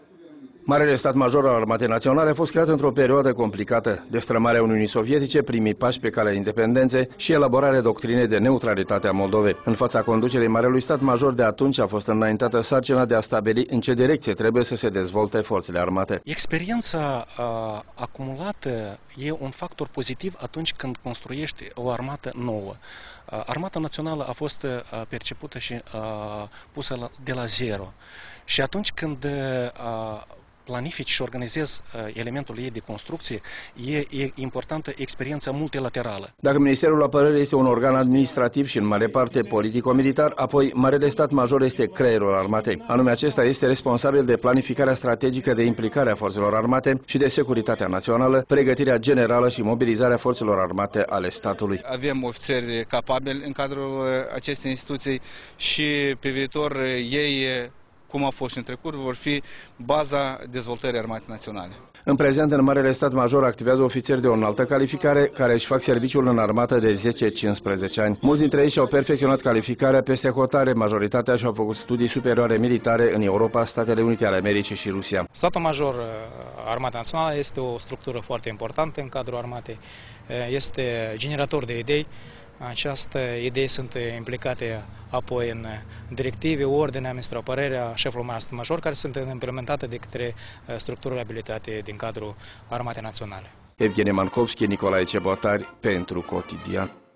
Marele stat major al Armatei Naționale a fost creat într-o perioadă complicată, destrămarea Uniunii Sovietice, primii pași pe calea independenței și elaborarea doctrinei de neutralitate a Moldovei. În fața conducerii Marelui stat major de atunci a fost înaintată sarcina de a stabili în ce direcție trebuie să se dezvolte forțele armate. Experiența acumulată e un factor pozitiv atunci când construiești o armată nouă. Armata națională a fost percepută și pusă de la zero. Și atunci când planifici și organizezi elementul ei de construcție, e importantă experiența multilaterală. Dacă Ministerul Apărării este un organ administrativ și în mare parte politico-militar, apoi Marele Stat Major este creierul armatei. Anume acesta este responsabil de planificarea strategică de implicare a forțelor armate și de securitatea națională, pregătirea generală și mobilizarea forțelor armate ale statului. Avem ofițeri capabili în cadrul acestei instituții și pe viitor ei, cum a fost și în trecut, vor fi baza dezvoltării Armatei Naționale. În prezent, în Marele Stat Major activează ofițeri de o înaltă calificare care își fac serviciul în armată de 10-15 ani. Mulți dintre ei și-au perfecționat calificarea peste hotare, majoritatea și-au făcut studii superioare militare în Europa, Statele Unite ale Americii și Rusia. Statul Major Armata Națională este o structură foarte importantă în cadrul armatei, este generator de idei. Aceste idei sunt implicate apoi în directive, ordinea, Ministerul Apărării, șeful Stat Major, care sunt implementate de către structurile abilitate din cadrul Armatei Naționale. Evgeni Mancovski, Nicolae Cebotari, pentru Cotidian.